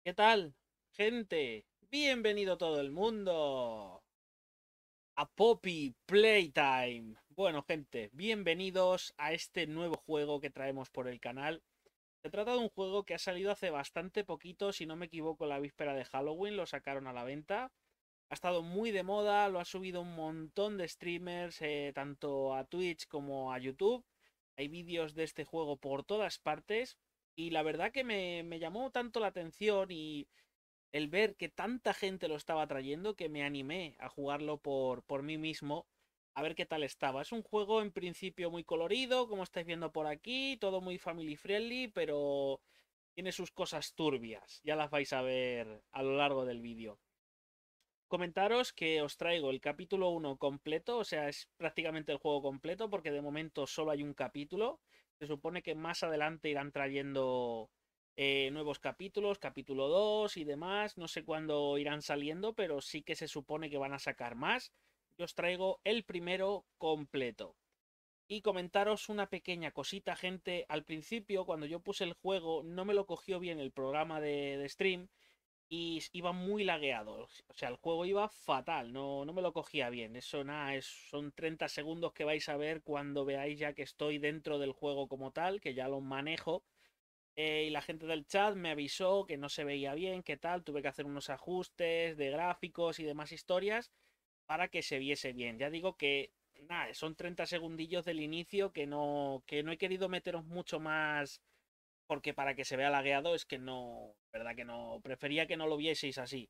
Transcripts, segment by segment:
¿Qué tal, gente? Bienvenido todo el mundo a Poppy Playtime. Bueno, gente, bienvenidos a este nuevo juego que traemos por el canal. Se trata de un juego que ha salido hace bastante poquito, si no me equivoco, la víspera de Halloween lo sacaron a la venta. Ha estado muy de moda, lo ha subido un montón de streamers, tanto a Twitch como a YouTube. Hay vídeos de este juego por todas partes. Y la verdad que me llamó tanto la atención y el ver que tanta gente lo estaba trayendo que me animé a jugarlo por mí mismo, a ver qué tal estaba. Es un juego en principio muy colorido, como estáis viendo por aquí, todo muy family friendly, pero tiene sus cosas turbias. Ya las vais a ver a lo largo del vídeo. Comentaros que os traigo el capítulo 1 completo, o sea, es prácticamente el juego completo, porque de momento solo hay un capítulo. Se supone que más adelante irán trayendo nuevos capítulos, capítulo 2 y demás. No sé cuándo irán saliendo, pero sí que se supone que van a sacar más. Yo os traigo el primero completo. Y comentaros una pequeña cosita, gente. Al principio, cuando yo puse el juego, no me lo cogió bien el programa de stream y iba muy lagueado. O sea, el juego iba fatal, no me lo cogía bien. Eso nada, son 30 segundos que vais a ver cuando veáis ya que estoy dentro del juego como tal, que ya lo manejo. Y la gente del chat me avisó que no se veía bien, que tal. Tuve que hacer unos ajustes de gráficos y demás historias para que se viese bien. Ya digo que nada, son 30 segundillos del inicio que no he querido meteros mucho más porque para que se vea lagueado es que no, verdad que no, prefería que no lo vieseis así.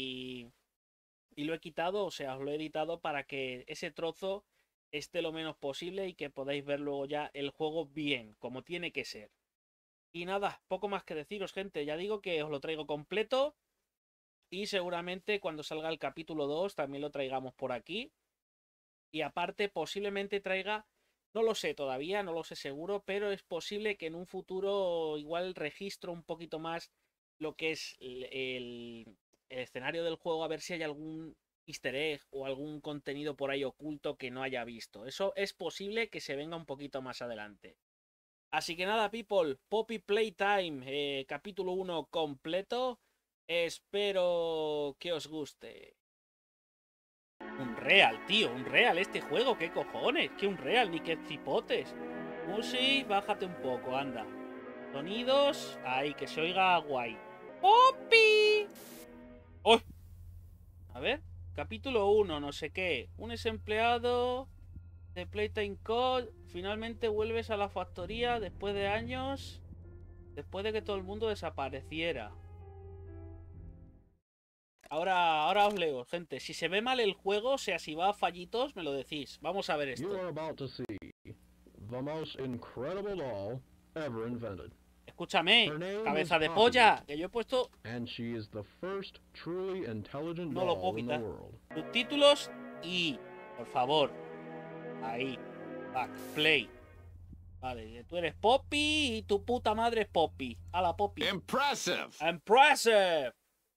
Y lo he quitado, o sea, os lo he editado para que ese trozo esté lo menos posible y que podáis ver luego ya el juego bien, como tiene que ser. Y nada, poco más que deciros, gente. Ya digo que os lo traigo completo y seguramente cuando salga el capítulo 2 también lo traigamos por aquí. Y aparte, posiblemente traiga, no lo sé todavía, no lo sé seguro, pero es posible que en un futuro igual registro un poquito más lo que es el escenario del juego, a ver si hay algún easter egg o algún contenido por ahí oculto que no haya visto. Eso es posible que se venga un poquito más adelante. Así que nada, people, Poppy Playtime, capítulo 1 completo. Espero que os guste. Un real, tío, un real este juego, ¿qué cojones? ¿Qué un real? Ni qué cipotes. Musi, bájate un poco, anda. Sonidos, ahí, que se oiga guay. ¡Poppy! ¡Oh! A ver, capítulo 1, no sé qué. Un ex empleado de Playtime Code. Finalmente vuelves a la factoría después de años. Después de que todo el mundo desapareciera. Ahora os leo, gente. Si se ve mal el juego, o sea, si va a fallitos, me lo decís. Vamos a ver esto. The most incredible doll ever invented. Escúchame, Her name cabeza is de Poppy, polla, que yo he puesto... and she is the first truly intelligent No lo puedo doll in the quitar. world. Subtítulos y... Por favor. Ahí. Back. Play. Vale, tú eres Poppy y tu puta madre es Poppy. A la Poppy. Impressive. Impressive.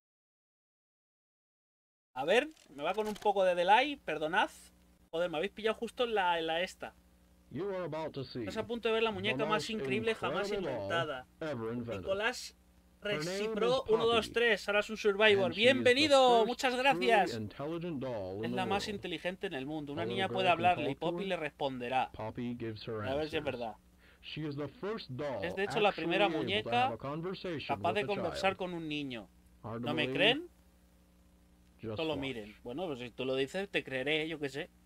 A ver, me va con un poco de delay, perdonad. Joder, me habéis pillado justo en la esta. You are about to see Estás a punto de ver la muñeca the más most increíble jamás incredible inventada. doll ever invented. Nicolás Her name is Resipro Poppy, 123, ahora es un Survivor. and she is the ¡Bienvenido! first ¡Muchas truly gracias! intelligent doll Es in the la más world. inteligente en el mundo. Una A niña little puede girl can hablarle y talk to Poppy her. le responderá. Poppy gives her A ver si es answers. verdad. She is the first doll Es de hecho la primera actually able to have muñeca a conversation capaz de with a conversar child. con un niño. Hard to ¿No me believe? creen? Just Solo watch. miren. Bueno, pues si tú lo dices, te creeré, yo qué sé.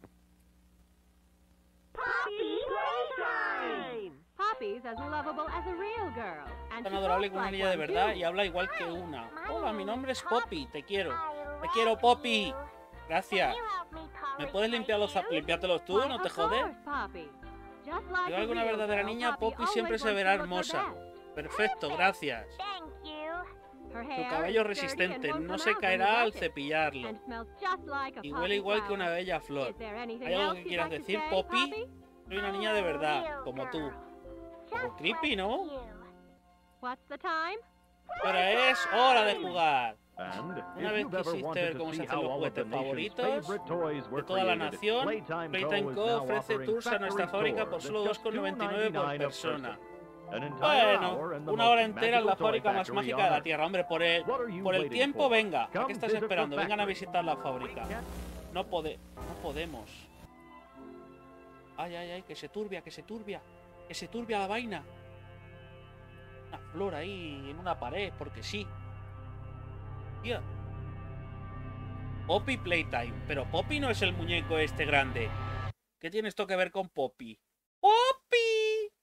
Poppy Playtime! Poppy's as lovable as a real girl. And Tan she adorable talks como una like niña de one, verdad too. y habla igual que una. Hola, mi nombre es Poppy, te quiero. Te quiero, Poppy. Gracias. ¿Me puedes limpiártelos tú? ¿No te Of jodes? course, Poppy. Just like Si a hay alguna real verdadera girl, niña, Poppy always siempre se wants verá to look her hermosa. best. Perfecto, gracias. Her Tu hair cabello is sturdy resistente, and won't no come se out when you caerá al brush it. cepillarlo. And smells just like a Y huele poppy igual que flower. una bella flor. Is there anything ¿Hay algo else que you'd quieras like to decir, say, Poppy? Soy una niña de verdad, como tú. Poco creepy, ¿no? What's the time? Ahora es hora de jugar. And Una if vez you've ever quisiste wanted ver to cómo se see hacen how los all of the juguetes nation's favoritos favorite toys de were toda la created, nación, Playtime Playtime Co. is Co. now ofrece offering tours a nuestra factory fábrica por tours solo at just $2,99 por $2.99 a persona. person. Bueno, una hora entera en la fábrica más mágica de la Tierra. Hombre, por el tiempo, venga. ¿A qué estás esperando? Vengan a visitar la fábrica. No podemos. Ay, ay, ay, que se turbia, que se turbia. Que se turbia la vaina. Una flor ahí en una pared, porque sí. Tía. Poppy Playtime. Pero Poppy no es el muñeco este grande. ¿Qué tiene esto que ver con Poppy? ¡Poppy!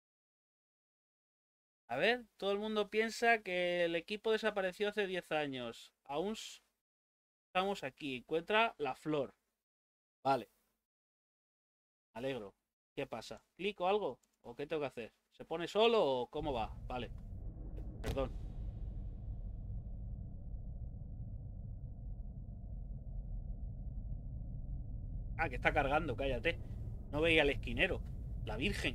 A ver, todo el mundo piensa que el equipo desapareció hace 10 años. Aún estamos aquí. Encuentra la flor. Vale. Me alegro. ¿Qué pasa? ¿Clico algo? ¿O qué tengo que hacer? ¿Se pone solo o cómo va? Vale. Perdón. Ah, que está cargando, cállate. No veía al esquinero. La Virgen.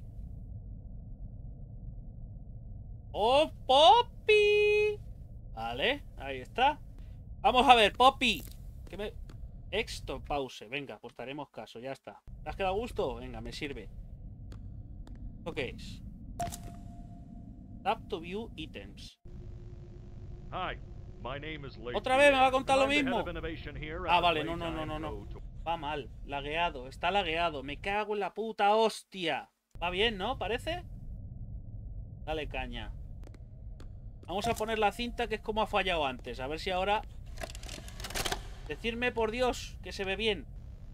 ¡Oh, Poppy! Vale, ahí está. Vamos a ver, Poppy. ¿Qué me...? Esto, pause. Venga, pues haremos caso, ya está. ¿Te has quedado a gusto? Venga, me sirve. ¿Esto qué es? Tap to view items. ¿Otra vez me va a contar lo mismo? Ah, vale, no. Va mal, lagueado, está lagueado. Me cago en la puta hostia. Va bien, ¿no? ¿Parece? Dale caña. Vamos a poner la cinta, que es como ha fallado antes. A ver si ahora... Decidme, por Dios, que se ve bien.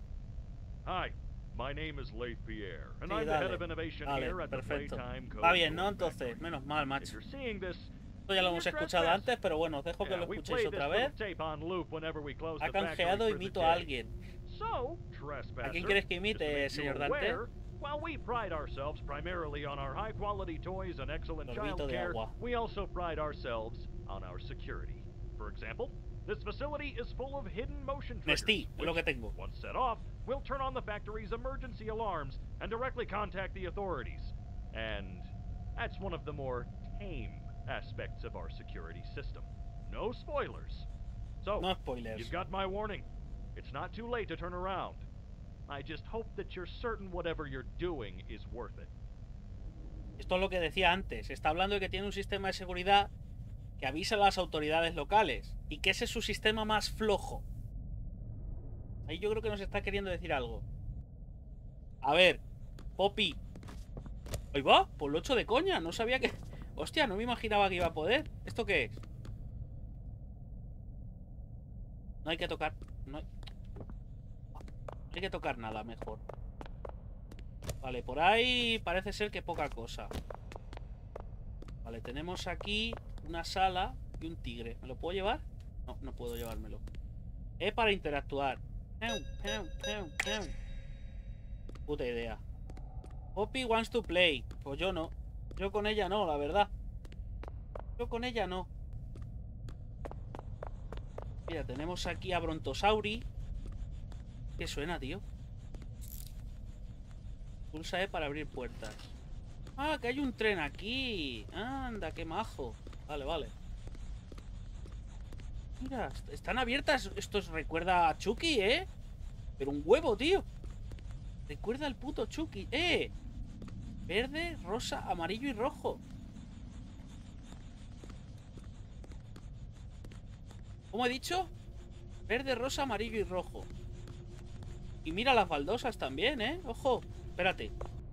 Sí, dale, perfecto. Va bien, ¿no? Entonces, menos mal, macho. Esto ya lo hemos escuchado antes, pero bueno, os dejo que lo escuchéis otra vez. Ha canjeado, imito a alguien. ¿A quién quieres que imite, señor Dante? While we pride ourselves primarily on our high-quality toys and excellent childcare, we also pride ourselves on our security. For example, this facility is full of hidden motion triggers, which, once set off, will turn on the factory's emergency alarms and directly contact the authorities. And that's one of the more tame aspects of our security system. No spoilers. So, no spoilers. You've got my warning. It's not too late to turn around. I just hope that you're certain whatever you're doing is worth it. Esto es lo que decía antes. Está hablando de que tiene un sistema de seguridad que avisa a las autoridades locales y que ese es su sistema más flojo. Ahí yo creo que nos está queriendo decir algo. A ver, Poppy. Ahí va, pues lo he hecho de coña. No sabía que... Hostia, no me imaginaba que iba a poder. ¿Esto qué es? No hay que tocar... No hay que tocar nada, mejor. Vale, por ahí parece ser que poca cosa. Vale, tenemos aquí una sala y un tigre. ¿Me lo puedo llevar? No, no puedo llevármelo. Para interactuar. Puta idea. Poppy wants to play. Pues yo no. Yo con ella no, la verdad. Yo con ella no. Mira, tenemos aquí a Brontosauri. ¿Qué suena, tío? Pulsa E para abrir puertas. Ah, que hay un tren aquí. Anda, qué majo. Vale, vale. Mira, están abiertas. Esto recuerda a Chucky, ¿eh? Pero un huevo, tío. Recuerda al puto Chucky. Verde, rosa, amarillo y rojo. ¿Cómo he dicho? Verde, rosa, amarillo y rojo. Y mira las baldosas también, ¿eh? Ojo, espérate.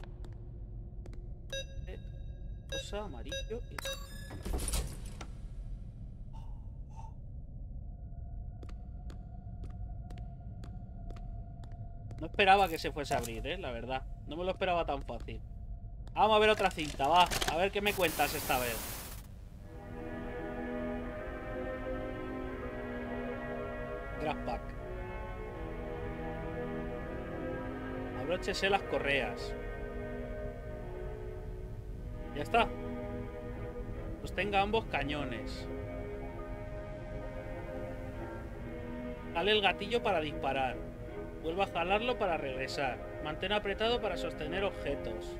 Rosa, amarillo y... No esperaba que se fuese a abrir, la verdad. No me lo esperaba tan fácil. Vamos a ver otra cinta, va. A ver qué me cuentas esta vez. Grab Pack. Abróchese las correas. Ya está. Sostenga ambos cañones. Jale el gatillo para disparar. Vuelva a jalarlo para regresar. Mantén apretado para sostener objetos.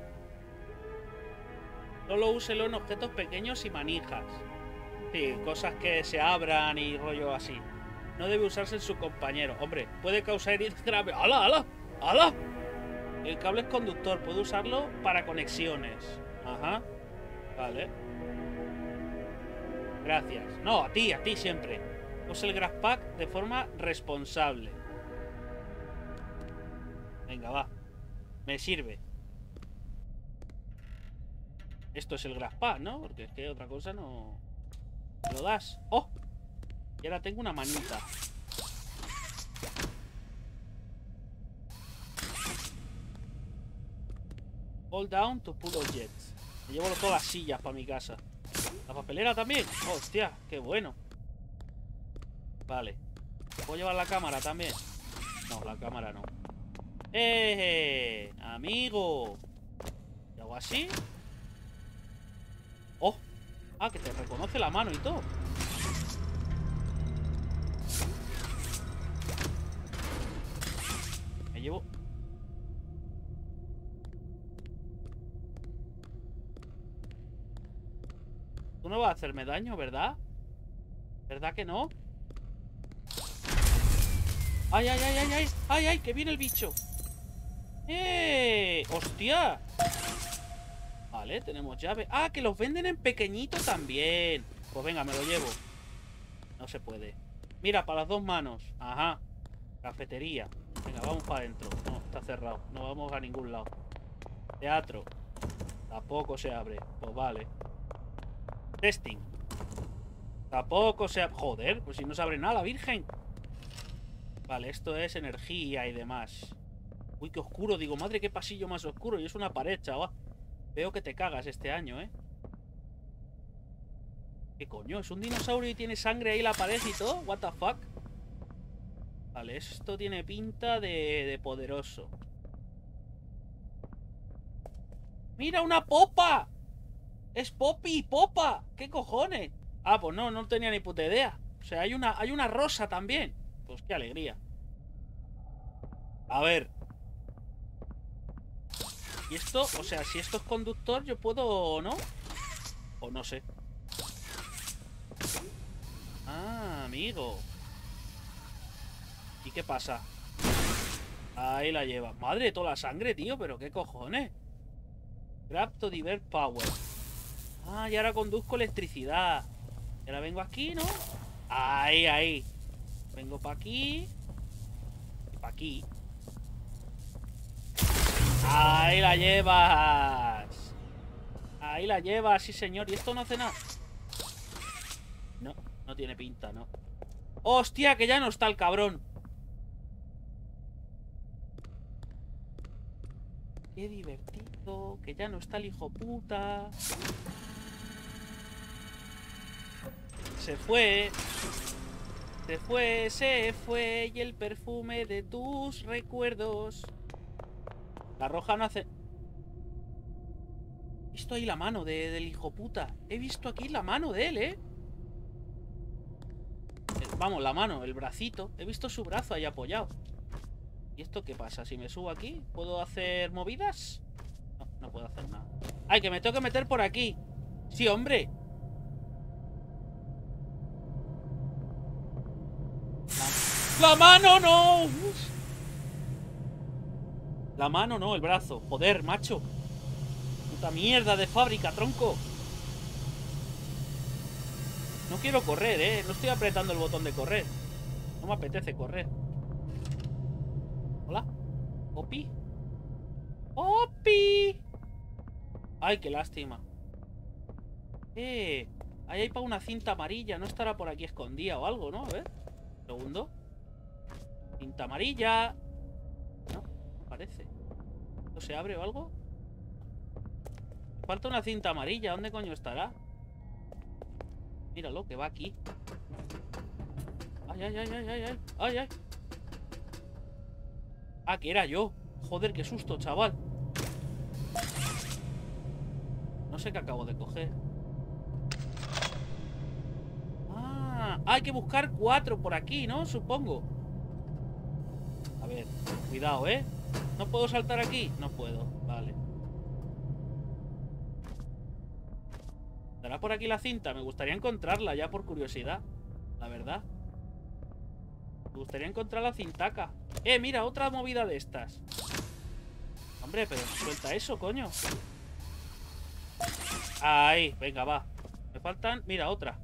Solo úselo en objetos pequeños y manijas. Sí, cosas que se abran y rollo así. No debe usarse en su compañero. Hombre, puede causar heridas graves. ¡Hala, hala! ¡Hala! El cable es conductor. Puede usarlo para conexiones. Ajá. Vale. Gracias. No, a ti siempre. Usa el Grass Pack de forma responsable. Venga, va. Me sirve. Esto es el Grass Pack, ¿no? Porque es que otra cosa no... ¿Me lo das? ¡Oh! Y ahora tengo una manita. Hold down to pull objects. Me llevo todas las sillas para mi casa. La papelera también. Hostia, qué bueno. Vale. ¿Puedo llevar la cámara también? No, la cámara no. Amigo. ¿Y hago así? ¡Oh! Ah, que te reconoce la mano y todo. Me llevo... Tú no vas a hacerme daño, ¿verdad? ¿Verdad que no? ¡Ay, ay, ay, ay, ay! ¡Ay, ay! ¡Que viene el bicho! ¡Hostia! Vale, tenemos llave. ¡Ah, que los venden en pequeñito también! Pues venga, me lo llevo. No se puede. Mira, para las dos manos. Ajá. Cafetería. Venga, vamos para adentro. No, está cerrado. No vamos a ningún lado. Teatro. Tampoco se abre. Pues vale. Testing. Tampoco se abre. Joder, pues si no se abre nada, la virgen. Vale, esto es energía y demás. Uy, qué oscuro. Digo, madre, qué pasillo más oscuro. Y es una pared, chaval. Veo que te cagas este año, ¿eh? ¿Qué coño? ¿Es un dinosaurio y tiene sangre ahí en la pared y todo? What the fuck. Vale, esto tiene pinta de poderoso. ¡Mira, una popa! ¡Es Poppy, popa! ¿Qué cojones? Ah, pues no tenía ni puta idea. O sea, hay una rosa también. Pues qué alegría. A ver. Y esto, o sea, si esto es conductor, yo puedo, ¿no? O no sé. Ah, amigo. ¿Y qué pasa? Ahí la lleva. Madre, toda la sangre, tío, pero qué cojones. Grab to divert power. Ah, y ahora conduzco electricidad. Y ahora vengo aquí, ¿no? Ahí, ahí. Vengo para aquí. Y para aquí. Ahí la llevas. Ahí la llevas, sí señor. ¿Y esto no hace nada? No, no tiene pinta, no. ¡Hostia, que ya no está el cabrón! Qué divertido. Que ya no está el hijo puta. Se fue. Se fue, se fue. Y el perfume de tus recuerdos. La roja no hace... He visto ahí la mano del hijo puta. He visto aquí la mano de él, ¿eh? Vamos, la mano, el bracito. He visto su brazo ahí apoyado. ¿Y esto qué pasa? Si me subo aquí, ¿puedo hacer movidas? No, no puedo hacer nada. ¡Ay, que me tengo que meter por aquí! ¡Sí, hombre! ¡La mano no! Uf. La mano no, el brazo. Joder, macho. Puta mierda de fábrica, tronco. No quiero correr, ¿eh? No estoy apretando el botón de correr. No me apetece correr. Hola. Poppy. Poppy. Ay, qué lástima. Ahí hay para una cinta amarilla. No estará por aquí escondida o algo, ¿no? A ver. Segundo. Cinta amarilla. No, no parece. ¿Esto se abre o algo? Falta una cinta amarilla. ¿Dónde coño estará? Míralo, que va aquí. Ay, ay, ay, ay, ay, ay. Ay, ay. Ah, que era yo. Joder, qué susto, chaval. No sé qué acabo de coger. Ah, hay que buscar 4 por aquí, ¿no? Supongo. A ver, cuidado, ¿eh? ¿No puedo saltar aquí? No puedo, vale. ¿Estará por aquí la cinta? Me gustaría encontrarla ya por curiosidad. La verdad. Me gustaría encontrar la cintaca. Mira, otra movida de estas. Hombre, pero suelta eso, coño. Ahí, venga, va. Me faltan... Mira, otra.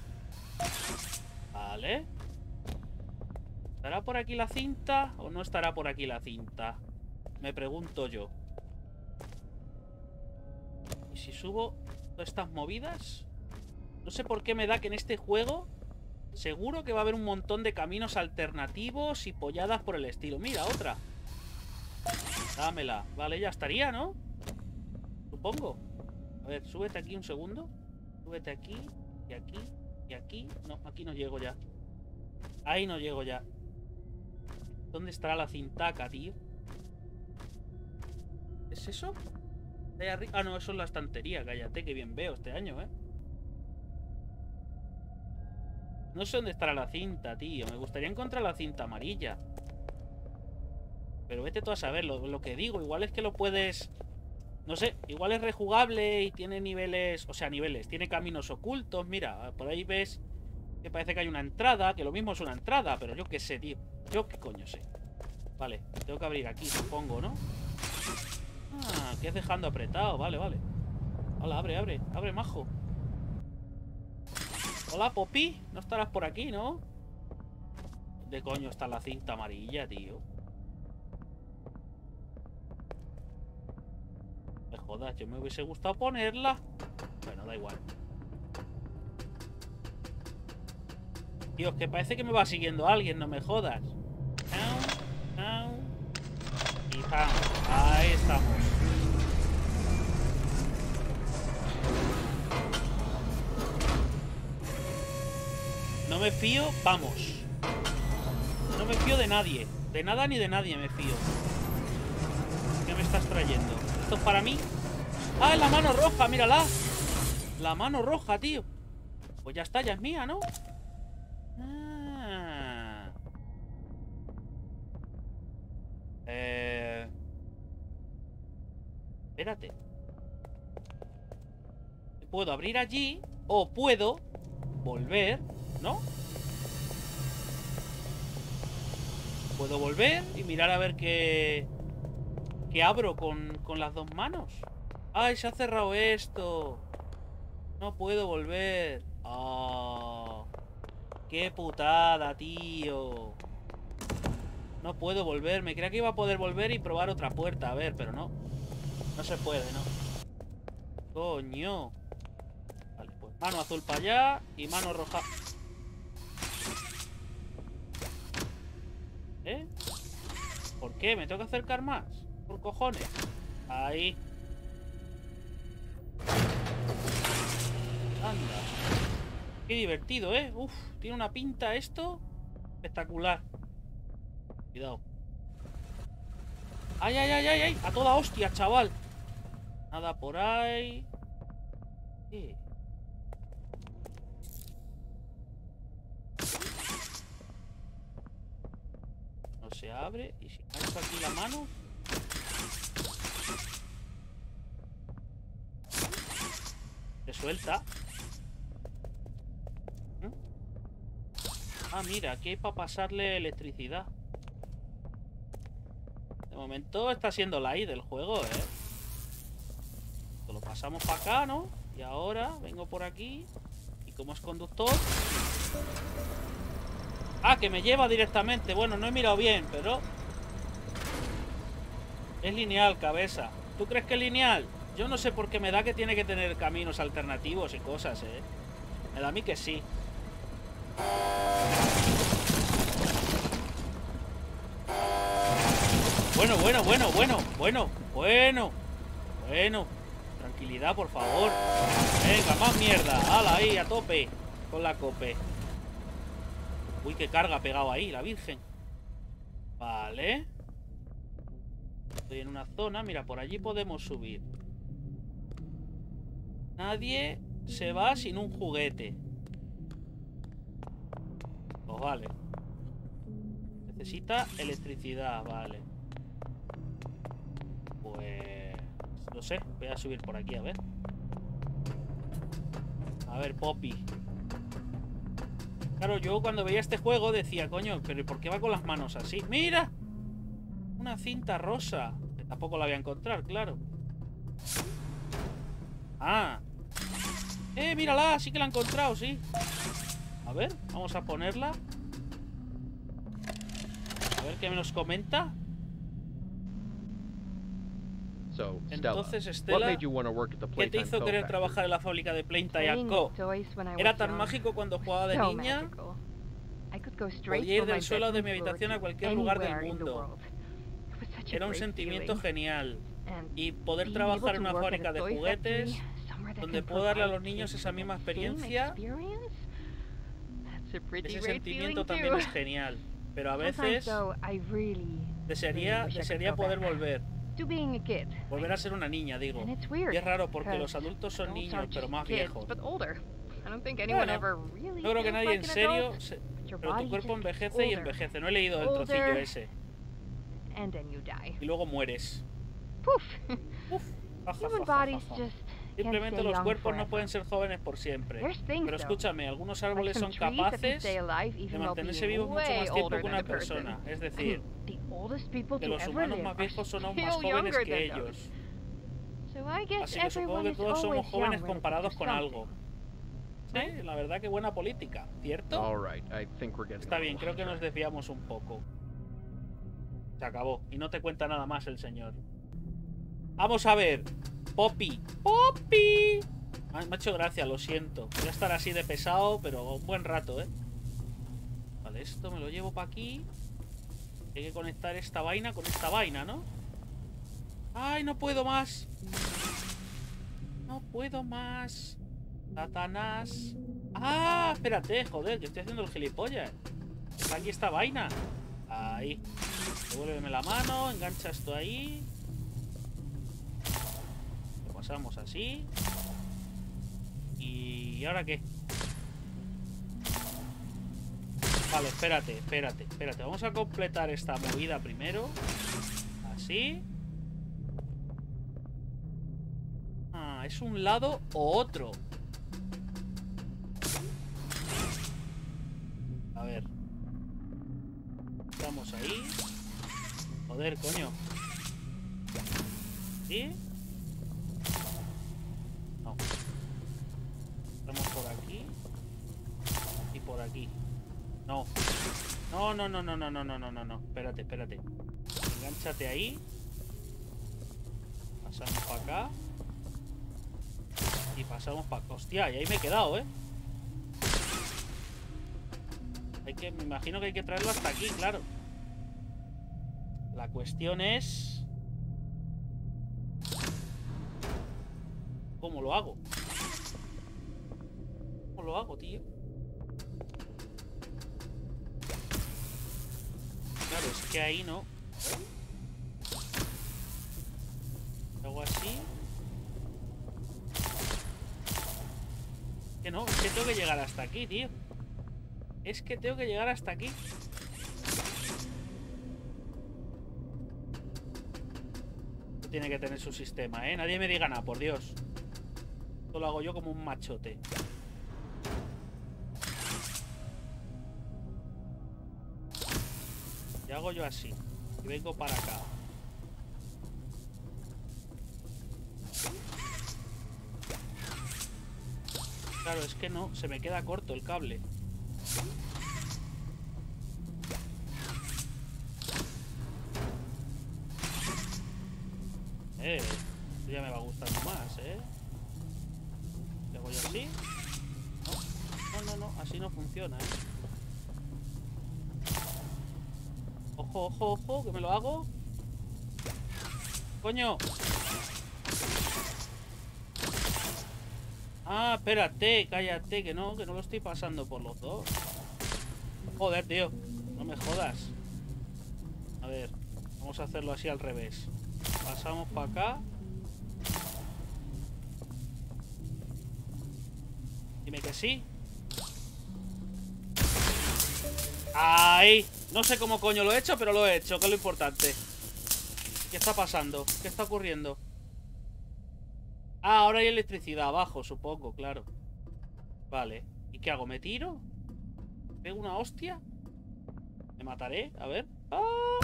Vale. ¿Estará por aquí la cinta o no estará por aquí la cinta? Me pregunto yo. ¿Y si subo todas estas movidas? No sé por qué me da que en este juego seguro que va a haber un montón de caminos alternativos y polladas por el estilo. Mira, otra. Dámela. Vale, ya estaría, ¿no? Supongo. A ver, súbete aquí un segundo. Súbete aquí, y aquí, y aquí. No, aquí no llego ya. Ahí no llego ya. ¿Dónde estará la cintaca, tío? ¿Es eso? ¿De ahí arriba? Ah, no, eso es la estantería. Cállate, que bien veo este año, ¿eh? No sé dónde estará la cinta, tío. Me gustaría encontrar la cinta amarilla. Pero vete tú a saber lo que digo. Igual es que lo puedes... No sé, igual es rejugable y tiene niveles... O sea, niveles. Tiene caminos ocultos. Mira, por ahí ves que parece que hay una entrada. Que lo mismo es una entrada, pero yo qué sé, tío. Yo qué coño sé. Vale, tengo que abrir aquí, supongo, ¿no? Ah, que es dejando apretado. Vale, vale. Hola, abre, abre. Abre, majo. Hola, Poppy. No estarás por aquí, ¿no? ¿Dónde coño está la cinta amarilla, tío? Me jodas, yo me hubiese gustado ponerla. Bueno, da igual. Tío, es que parece que me va siguiendo alguien, no me jodas. Y ¡pam! Ahí estamos. No me fío, vamos. No me fío de nadie. De nada ni de nadie me fío. ¿Qué me estás trayendo? ¿Esto es para mí? ¡Ah, la mano roja! ¡Mírala! La mano roja, tío. Pues ya está, ya es mía, ¿no? Espérate. Puedo abrir allí o puedo volver, ¿no? Puedo volver y mirar a ver qué abro con las dos manos. ¡Ay, se ha cerrado esto! No puedo volver. ¡Oh! ¡Qué putada, tío! No puedo volver. Me creía que iba a poder volver y probar otra puerta. A ver, pero no. No se puede, ¿no? ¡Coño! Vale, pues mano azul para allá y mano roja. ¿Eh? ¿Por qué? ¿Me tengo que acercar más? Por cojones. Ahí. Anda. Qué divertido, ¿eh? Uf, tiene una pinta esto espectacular. Cuidado. ¡Ay, ay, ay, ay, ay! A toda hostia, chaval. Nada por ahí. ¿Qué? No se abre. Y si alzo aquí la mano. Se suelta. Ah, mira, aquí hay para pasarle electricidad. De momento está siendo light del juego, ¿eh? Lo pasamos para acá, ¿no? Y ahora vengo por aquí. Y como es conductor... Ah, que me lleva directamente. Bueno, no he mirado bien, pero... Es lineal, cabeza. ¿Tú crees que es lineal? Yo no sé por qué me da que tiene que tener caminos alternativos y cosas, ¿eh? Me da a mí que sí. Bueno. Tranquilidad, por favor. Venga, más mierda. Hala, ahí, a tope. Con la cope. Uy, qué carga ha pegado ahí, la virgen. Vale. Estoy en una zona. Mira, por allí podemos subir. Nadie se va sin un juguete. Pues vale. Necesita electricidad, vale. Pues... no sé, voy a subir por aquí, a ver. A ver, Poppy. Claro, yo cuando veía este juego decía, coño, pero ¿por qué va con las manos así? ¡Mira! Una cinta rosa. Que tampoco la voy a encontrar, claro. Ah, Mírala, sí que la he encontrado, sí. A ver, vamos a ponerla. A ver qué nos comenta. Entonces, Stella, ¿qué te hizo querer trabajar en la fábrica de Playtime Co? Era tan mágico cuando jugaba de niña. Podía ir del suelo de mi habitación a cualquier lugar del mundo. Era un sentimiento genial. Y poder trabajar en una fábrica de juguetes, donde puedo darle a los niños esa misma experiencia, ese sentimiento también es genial. Pero a veces desearía poder volver. Volver a ser una niña, digo. Y es raro porque los adultos son niños, pero más viejos. Bueno, no creo que nadie en serio... Pero tu cuerpo envejece y envejece. No he leído el trocillo ese. Y luego mueres. Uf. Simplemente los cuerpos no pueden ser jóvenes por siempre. Pero escúchame, algunos árboles son capaces de mantenerse vivos mucho más tiempo que una persona. Es decir, que los humanos más viejos son aún más jóvenes que ellos. Así que supongo que todos somos jóvenes comparados con algo. Sí, la verdad que buena política, ¿cierto? Está bien, creo que nos desviamos un poco. Se acabó. Y no te cuenta nada más el señor. Vamos a ver. Poppy. ¡Poppy! Ay, me ha hecho gracia, lo siento. Voy a estar así de pesado, pero un buen rato, ¿eh? Vale, esto me lo llevo para aquí. Hay que conectar esta vaina con esta vaina, ¿no? ¡Ay, no puedo más! No puedo más. Satanás. ¡Ah! Espérate, joder, que estoy haciendo el gilipollas. Está aquí esta vaina. Ahí. Devuélveme la mano, engancha esto ahí. Lo pasamos así. ¿Y ahora qué? Vale, espérate. Vamos a completar esta movida primero. Así. Ah, es un lado o otro. A ver. Estamos ahí. Joder, coño. ¿Sí? No. Estamos por aquí. Y por aquí. No. No. Espérate. Engánchate ahí. Pasamos para acá. Y pasamos para acá. Hostia, y ahí me he quedado, ¿eh? Me imagino que hay que traerlo hasta aquí, claro. La cuestión es... ¿Cómo lo hago? ¿Cómo lo hago, tío? Claro, es que ahí no. Hago así. Que no, es que tengo que llegar hasta aquí, tío. Es que tengo que llegar hasta aquí. Tiene que tener su sistema, ¿eh? Nadie me diga nada, por Dios. Esto lo hago yo como un machote. Y hago yo así. Y vengo para acá. Claro, es que no, se me queda corto el cable. Esto ya me va gustando más, ¿eh? ¿Le hago yo así? No, así no funciona, ¿eh? Ojo, que me lo hago. ¡Coño! Ah, espérate, cállate, que no lo estoy pasando por los dos. Joder, tío, no me jodas. A ver, vamos a hacerlo así al revés. Pasamos para acá. Dime que sí. ¡Ahí! No sé cómo coño lo he hecho, pero lo he hecho, que es lo importante. ¿Qué está pasando? ¿Qué está ocurriendo? Ah, ahora hay electricidad abajo, supongo, claro. Vale. ¿Y qué hago? ¿Me tiro? ¿Pego una hostia? ¿Me mataré? A ver. ¡Ah!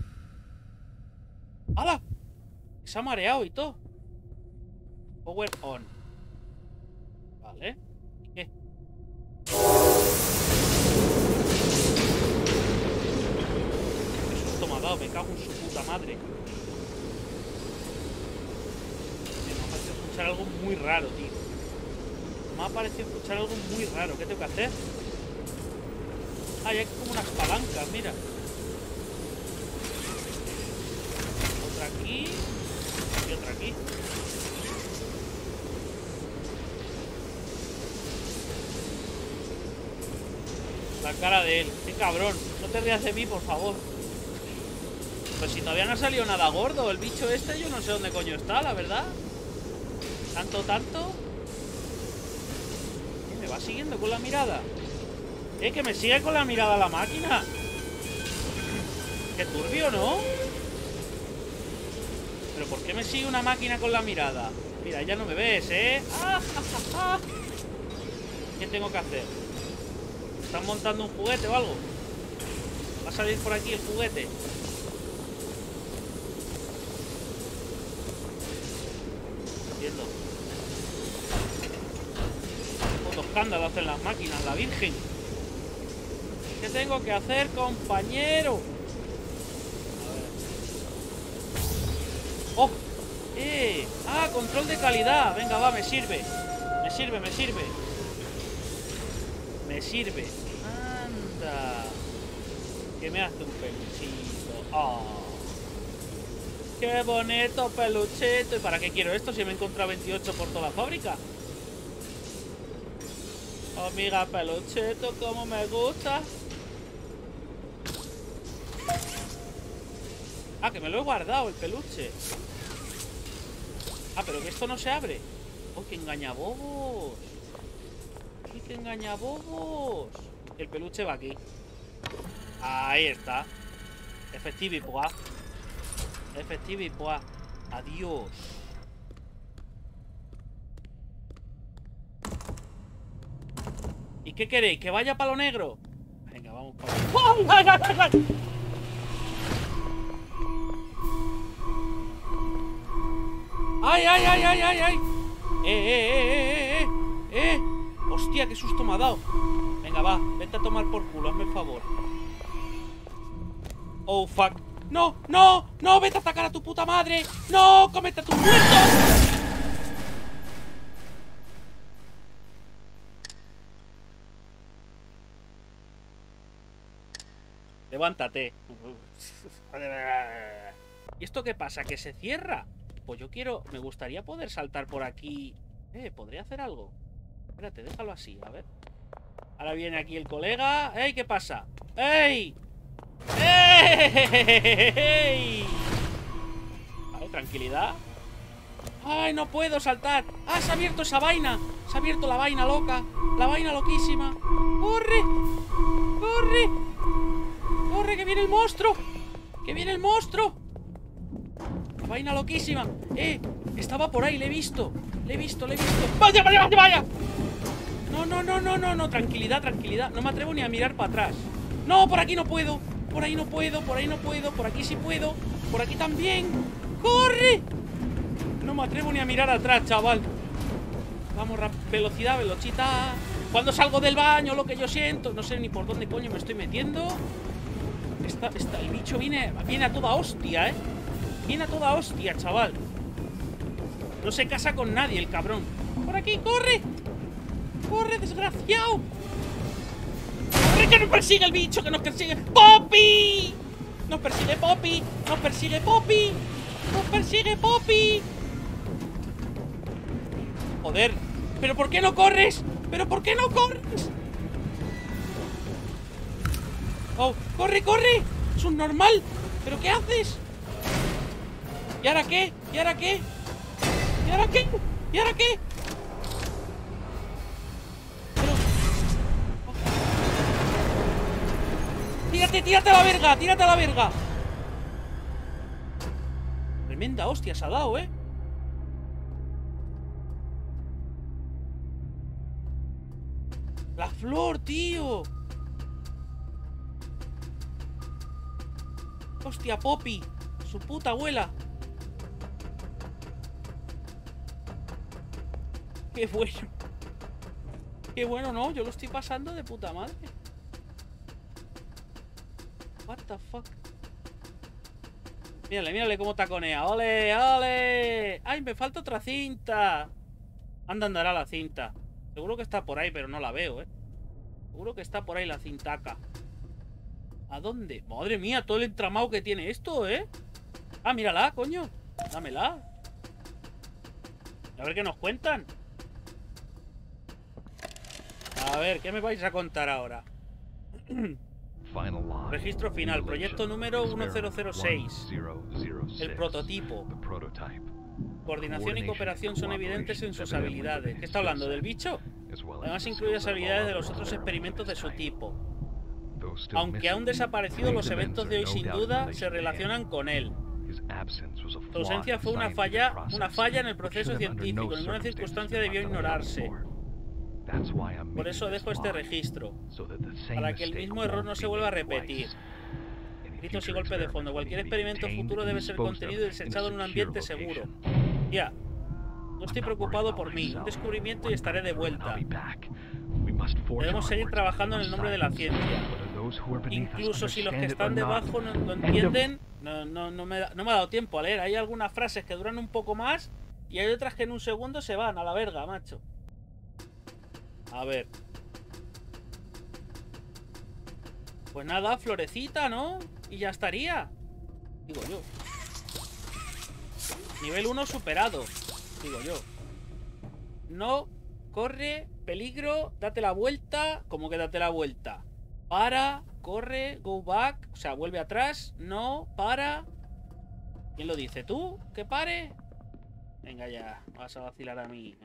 ¡Hala! Se ha mareado y todo. Power on. Vale. Vale. ¿Y qué? Qué susto me ha dado, me cago en su puta madre. Me ha parecido escuchar algo muy raro, tío. Me ha parecido escuchar algo muy raro. ¿Qué tengo que hacer? Ah, hay como unas palancas, mira. Otra aquí. Y otra aquí. La cara de él. Qué cabrón. No te rías de mí, por favor. Pues si todavía no ha salido nada gordo. El bicho este yo no sé dónde coño está, la verdad. Tanto. ¿Me va siguiendo con la mirada? Que me sigue con la mirada la máquina. Qué turbio, ¿no? ¿Pero por qué me sigue una máquina con la mirada? Mira, ya no me ves, ¿eh? ¡Ah, ja, ja, ja! ¿Qué tengo que hacer? ¿Están montando un juguete o algo? ¿Va a salir por aquí el juguete? Entiendo. ¿Cuántos escándalos hacen las máquinas, la virgen? ¿Qué tengo que hacer, compañero? A ver. ¡Oh! ¡Ah! Control de calidad. Venga, va, me sirve. Me sirve. Anda. Que me hace un peluchito. ¡Oh! ¡Qué bonito peluchito! ¿Y para qué quiero esto si me he encontrado 28 por toda la fábrica? Amiga, peluchito, como me gusta. Ah, que me lo he guardado, el peluche. Ah, pero que esto no se abre. ¡Oh, qué engañabobos! ¡Ay, qué engañabobos! El peluche va aquí. Ahí está. Efectivi, pues. Adiós. ¿Y qué queréis? ¿Que vaya para lo negro? Venga, vamos para lo negro. ¡Ay, ay, ay, ay! ¡Ay, ay, ay, ay, ay, ay! ¡Hostia, qué susto me ha dado! Venga, va, vete a tomar por culo, hazme el favor. ¡Oh, fuck! ¡No, no, no! ¡Vete a atacar a tu puta madre! ¡No! ¡Cómete a tus muertos! Levántate. ¿Y esto qué pasa? ¿Que se cierra? Pues yo quiero... Me gustaría poder saltar por aquí. ¿Podría hacer algo? Espérate, déjalo así, a ver. Ahora viene aquí el colega. ¡Ey! ¿Qué pasa? ¡Ey! ¡Ey! Vale, tranquilidad. ¡Ay, no puedo saltar! ¡Ah, se ha abierto esa vaina! Se ha abierto la vaina loca. La vaina loquísima. ¡Corre! ¡Corre! ¡Corre, que viene el monstruo! ¡Que viene el monstruo! La vaina loquísima. Estaba por ahí, le he visto. Le he visto. ¡Vaya, vaya, vaya, vaya! No, tranquilidad. No me atrevo ni a mirar para atrás. No, por aquí no puedo. Por ahí no puedo. Por aquí sí puedo. Por aquí también. ¡Corre! No me atrevo ni a mirar atrás, chaval. Vamos, velocidad, velocidad. Cuando salgo del baño, lo que yo siento. No sé ni por dónde coño me estoy metiendo. El bicho viene a toda hostia, Viene a toda hostia, chaval. No se casa con nadie, el cabrón. Por aquí, corre. Corre, desgraciado. Corre, que nos persigue el bicho, que nos persigue. ¡Poppy! Nos persigue Poppy. Joder. ¿Pero por qué no corres? Oh, corre. Es un normal. ¿Pero qué haces? ¿Y ahora qué? Pero... Tírate a la verga. Tremenda hostia se ha dado, La flor, tío. Hostia, Poppy. Su puta abuela. Qué bueno. Qué bueno, ¿no? Yo lo estoy pasando de puta madre. What the fuck. Mírale, mírale cómo taconea. ¡Ole, ole! ¡Ay, me falta otra cinta! ¿Dónde andará la cinta? Seguro que está por ahí, pero no la veo, ¿eh? Seguro que está por ahí la cintaca. ¿A dónde? Madre mía, todo el entramado que tiene esto, ¿eh? Ah, mírala, coño. Dámela. A ver qué nos cuentan. A ver, ¿qué me vais a contar ahora? Registro final, proyecto número 1006. El prototipo. Coordinación y cooperación son evidentes en sus habilidades. ¿Qué está hablando? ¿Del bicho? Además incluye las habilidades de los otros experimentos de su tipo. Aunque aún desaparecido, los eventos de hoy sin duda se relacionan con él. Su ausencia fue una falla en el proceso científico. En ninguna circunstancia debió ignorarse. Por eso dejo este registro, para que el mismo error no se vuelva a repetir. Gritos y golpes de fondo. Cualquier experimento futuro debe ser contenido y desechado en un ambiente seguro. Ya. No estoy preocupado por mí. Un descubrimiento y estaré de vuelta. Debemos seguir trabajando en el nombre de la ciencia. Incluso si los que están debajo no lo entienden, no me ha dado tiempo a leer. Hay algunas frases que duran un poco más y hay otras que en un segundo se van a la verga, macho. A ver. Pues nada, florecita, ¿no? Y ya estaría. Digo yo. Nivel 1 superado. Digo yo. No, corre, peligro, date la vuelta. ¿Cómo que date la vuelta? Para, corre, go back. O sea, vuelve atrás. No, para. ¿Quién lo dice? ¿Tú? ¿Que pare? Venga ya, vas a vacilar a mí.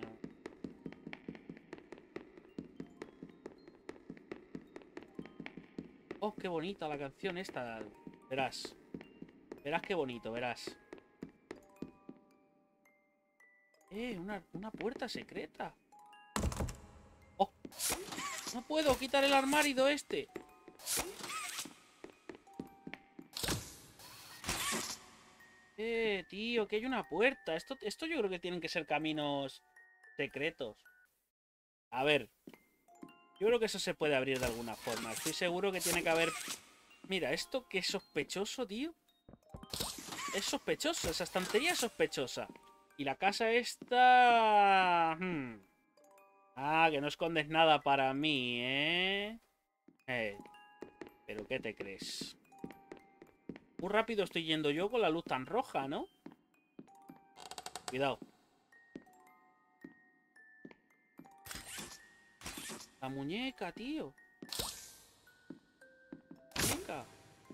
Oh, qué bonita la canción esta. Verás. Verás qué bonito, verás. Una puerta secreta. Oh. No puedo quitar el armario este. Tío, que hay una puerta. Esto yo creo que tienen que ser caminos secretos. A ver. Yo creo que eso se puede abrir de alguna forma. Estoy seguro que tiene que haber... Mira, esto que es sospechoso, tío. Es sospechoso, esa estantería es sospechosa. Y la casa esta... Ah, que no escondes nada para mí, ¿eh? ¿Pero qué te crees? Muy rápido estoy yendo yo con la luz tan roja, ¿no? Cuidado. La muñeca, tío. Muñeca.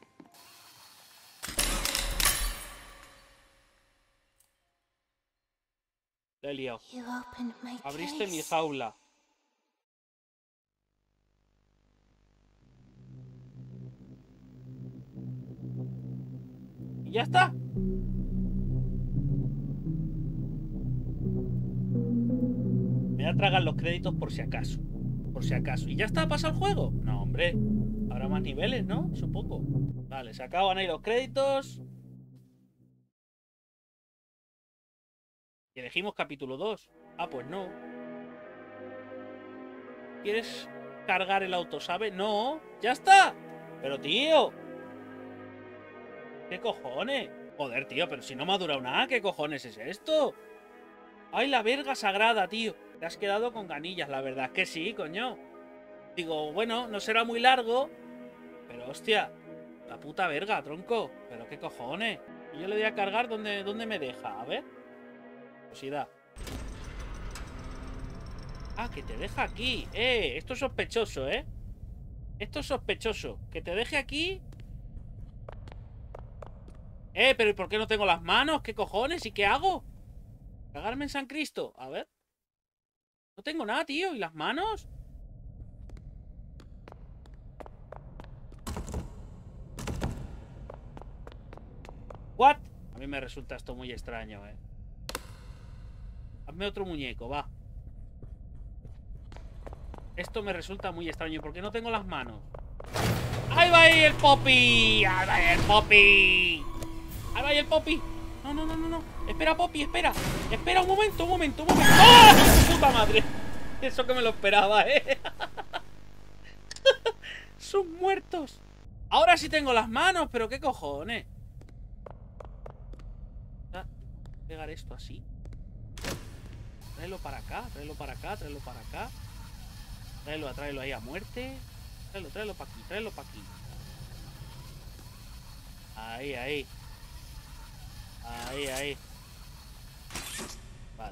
La he liado. Abriste mi jaula. Y ya está. Me voy a tragar los créditos por si acaso. Por si acaso. ¿Y ya está? ¿Pasa el juego? No, hombre. Habrá más niveles, ¿no? Supongo. Vale, se acaban ahí los créditos. Y elegimos capítulo 2. Ah, pues no. ¿Quieres cargar el autosave? No. ¡Ya está! Pero, tío. ¿Qué cojones? Joder, tío, pero si no me ha durado nada. ¿Qué cojones es esto? ¡Ay, la verga sagrada, tío! Te has quedado con ganillas, la verdad es que sí, coño. Digo, bueno, no será muy largo. Pero, hostia, la puta verga, tronco. ¿Pero qué cojones? Y yo le voy a cargar donde me deja. A ver. Curiosidad. Ah, que te deja aquí. Esto es sospechoso, ¿eh? Esto es sospechoso. Que te deje aquí. Pero ¿y por qué no tengo las manos? ¿Qué cojones? ¿Y qué hago? ¿Cagarme en San Cristo? A ver. No tengo nada, tío. ¿Y las manos? ¿What? A mí me resulta esto muy extraño, ¿eh? Hazme otro muñeco, va. Esto me resulta muy extraño. ¿Por qué no tengo las manos? ¡Ahí va ahí el Poppy! ¡Ahí va ahí el Poppy! ¡Ahí va ahí el Poppy! No, no, no, no, no. Espera, Poppy, espera. Espera un momento, un momento, un momento. ¡Oh! ¡Puta madre! Eso que me lo esperaba, ¿eh? Son muertos. Ahora sí tengo las manos, pero qué cojones. Pegar esto así. Tráelo para acá, tráelo para acá, tráelo para acá. Tráelo ahí a muerte. Tráelo para aquí, tráelo para aquí. Ahí, ahí. Ahí, ahí. Vale.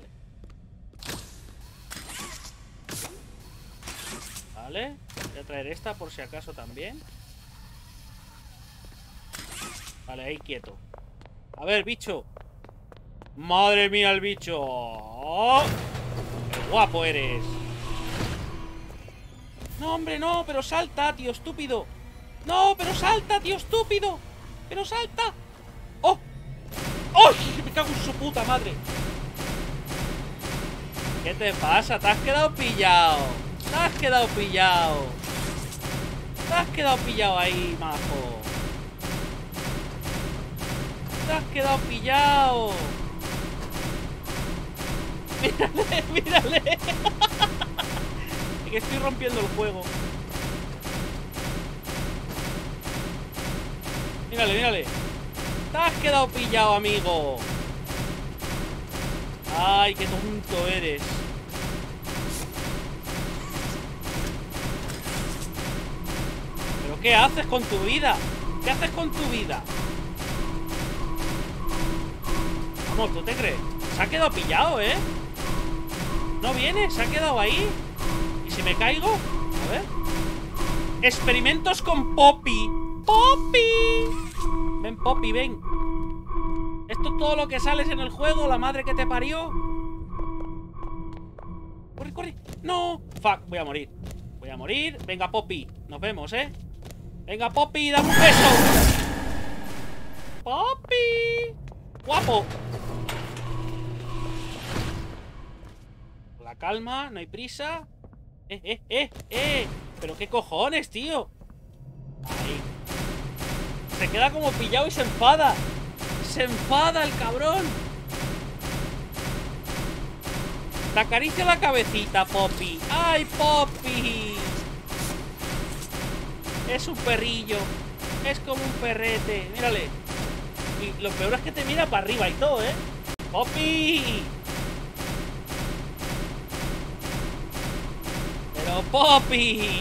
Vale. Voy a traer esta por si acaso también. Vale, ahí quieto. A ver, bicho. Madre mía, el bicho. ¡Oh! ¡Qué guapo eres! No, hombre, no, pero salta, tío estúpido. No, pero salta, tío estúpido. Pero salta. ¡Oh! ¡Oh! Me cago en su puta madre. ¿Qué te pasa? Te has quedado pillado. Te has quedado pillado. Te has quedado pillado ahí, majo. Te has quedado pillado. Mírale, mírale. Es que estoy rompiendo el juego. Mírale, mírale. Te has quedado pillado, amigo. Ay, qué tonto eres. ¿Pero qué haces con tu vida? ¿Qué haces con tu vida? Vamos, ¿tú te crees? Se ha quedado pillado, ¿eh? No viene, se ha quedado ahí. ¿Y si me caigo? A ver. Experimentos con Poppy. ¡Poppy! Ven, Poppy, ven. ¿Esto es todo lo que sales en el juego? ¿La madre que te parió? ¡Corre, corre! ¡No! ¡Fuck! Voy a morir. Voy a morir. Venga, Poppy. Nos vemos, ¿eh? Venga, Poppy, dame un beso. ¡Poppy! ¡Guapo! La calma, no hay prisa. Pero qué cojones, tío. Ahí. Se queda como pillado y se enfada. Se enfada el cabrón. Te acaricia la cabecita, Poppy. ¡Ay, Poppy! Es un perrillo. Es como un perrete. Mírale. Y lo peor es que te mira para arriba y todo, ¿eh? ¡Poppy! ¡Pero Poppy!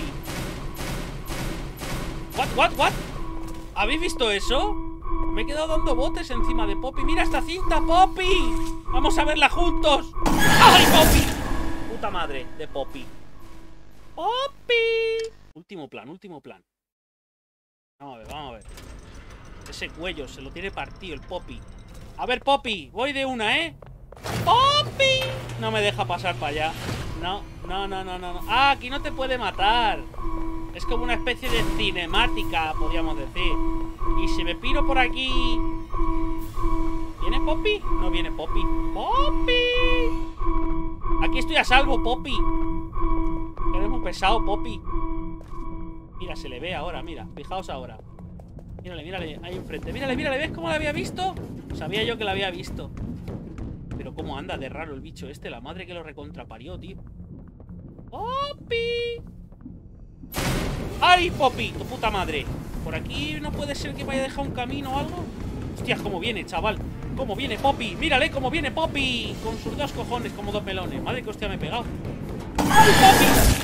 ¿What? ¿Habéis visto eso? Me he quedado dando botes encima de Poppy. ¡Mira esta cinta, Poppy! ¡Vamos a verla juntos! ¡Ay, Poppy! Puta madre de Poppy. ¡Poppy! Último plan. Vamos a ver. Ese cuello se lo tiene partido el Poppy. A ver, Poppy, voy de una, ¿eh? ¡Poppy! No me deja pasar para allá. No. Ah, aquí no te puede matar. Es como una especie de cinemática, podríamos decir. Y si me piro por aquí... ¿Viene Poppy? No viene Poppy. ¡Poppy! Aquí estoy a salvo, Poppy. Eres muy pesado, Poppy. Mira, se le ve ahora, mira. Fijaos ahora. Mírale, ahí enfrente. Mírale, ¿ves cómo la había visto? Sabía yo que la había visto. Pero cómo anda de raro el bicho este. La madre que lo recontraparió, tío. ¡Poppy! ¡Ay, Poppy! ¡Tu puta madre! Por aquí no puede ser que me haya dejado un camino o algo. Hostias, cómo viene, chaval. Cómo viene Poppy. Mírale cómo viene Poppy. Con sus dos cojones, como dos melones. Madre que hostia me he pegado. ¡Ay, Poppy!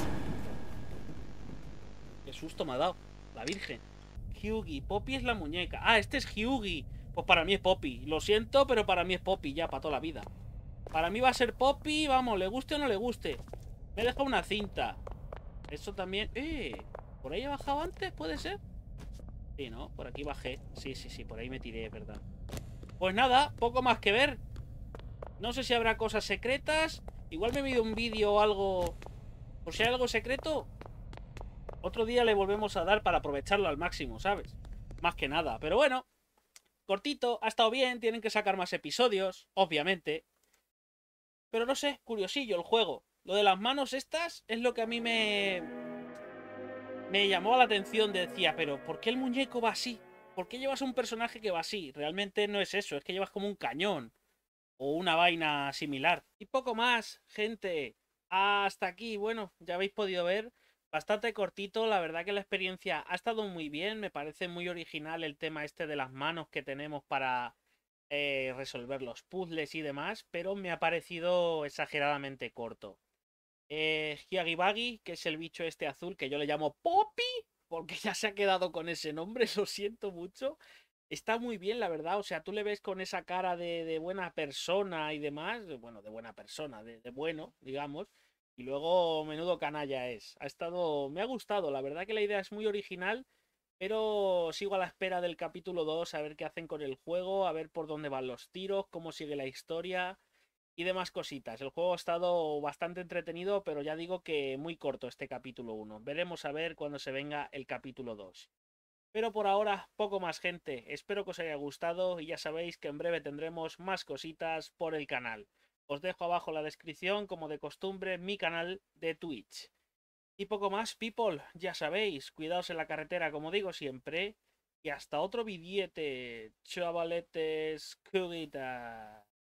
Qué susto me ha dado. La virgen. Hughie. Poppy es la muñeca. Ah, este es Hughie. Pues para mí es Poppy. Lo siento, pero para mí es Poppy ya, para toda la vida. Para mí va a ser Poppy, vamos, le guste o no le guste. Me he dejado una cinta. Eso también... ¿Por ahí he bajado antes? ¿Puede ser? Sí, ¿no? Por aquí bajé. Sí, por ahí me tiré, es verdad. Pues nada, poco más que ver. No sé si habrá cosas secretas. Igual me he visto un vídeo o algo... Por si hay algo secreto... Otro día le volvemos a dar para aprovecharlo al máximo, ¿sabes? Más que nada. Pero bueno, cortito, ha estado bien. Tienen que sacar más episodios, obviamente. Pero no sé, curiosillo el juego. Lo de las manos estas es lo que a mí me llamó la atención. Decía, pero ¿por qué el muñeco va así? ¿Por qué llevas un personaje que va así? Realmente no es eso, es que llevas como un cañón. O una vaina similar. Y poco más, gente. hasta aquí, bueno, ya habéis podido ver, bastante cortito, la verdad que la experiencia ha estado muy bien, me parece muy original el tema este de las manos que tenemos para resolver los puzzles y demás, pero me ha parecido exageradamente corto. Hyagi-Bagi, que es el bicho este azul que yo le llamo Poppy, porque ya se ha quedado con ese nombre, lo siento mucho. Está muy bien, la verdad. O sea, tú le ves con esa cara de buena persona y demás. Bueno, de buena persona, de bueno, digamos. Y luego, menudo canalla es. Ha estado. Me ha gustado. La verdad que la idea es muy original. Pero sigo a la espera del capítulo 2, a ver qué hacen con el juego, a ver por dónde van los tiros, cómo sigue la historia y demás cositas. El juego ha estado bastante entretenido, pero ya digo que muy corto este capítulo 1. Veremos a ver cuando se venga el capítulo 2. Pero por ahora, poco más, gente. Espero que os haya gustado y ya sabéis que en breve tendremos más cositas por el canal. Os dejo abajo en la descripción, como de costumbre, mi canal de Twitch. Y poco más, people, ya sabéis, cuidaos en la carretera, como digo siempre. Y hasta otro billete, chavaletes, cuidaos.